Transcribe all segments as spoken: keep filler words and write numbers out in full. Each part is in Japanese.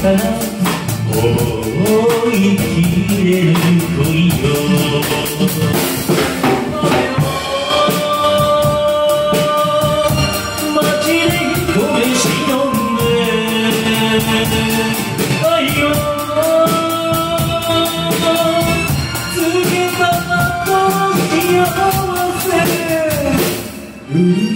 から思いきれぬ恋よ街で一目忍んで愛を告げたと幸せ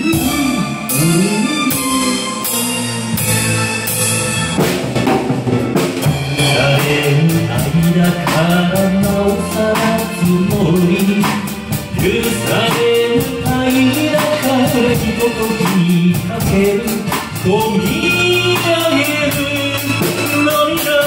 だからなおさらつもり許されぬ愛だからひとときにかけるこみ上げる涙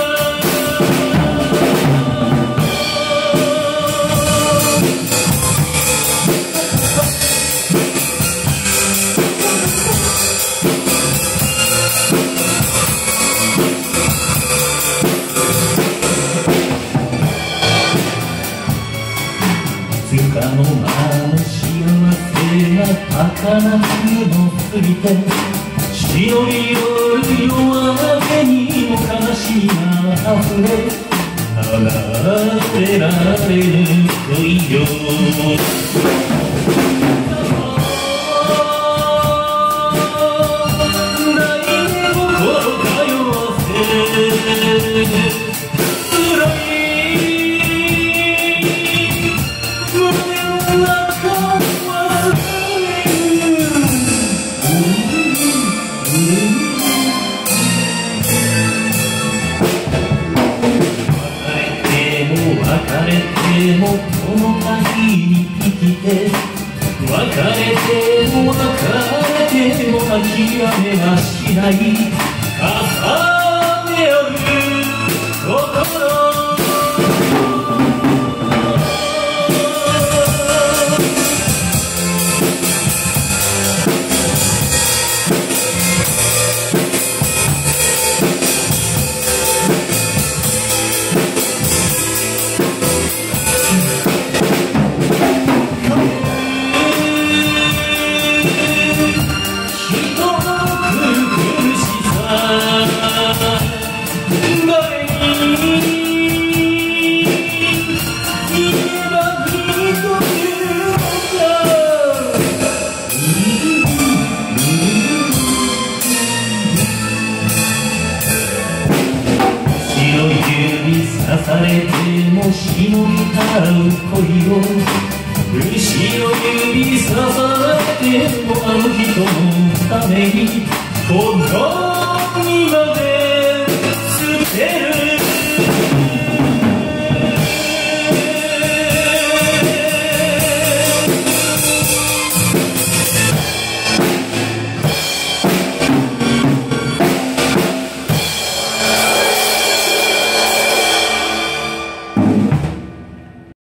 つかの間の幸せが儚くも過ぎて忍び寄る夜明けにも悲しみがあふれ離れられぬ恋よ誰でも心通わせ別れてもこの限り生きて別れても別れても諦めはしない重ね合う心刺されても忍びたう恋を後ろ指さされてもあの人のためにこの身が